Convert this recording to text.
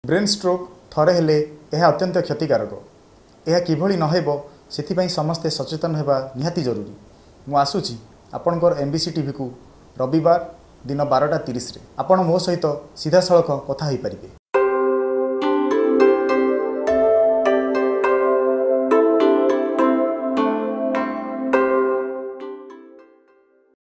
Brain stroke थरे हेले यह अत्यंत क्षतिकारक। यह किभली नहेब से समस्ते सचेतन होगा निहाती जरूरी। मु आसुची आपणकर MBC TV को रविवार दिन 12:30 आपण मो सहित सीधा सड़क कथा हो पारिबे।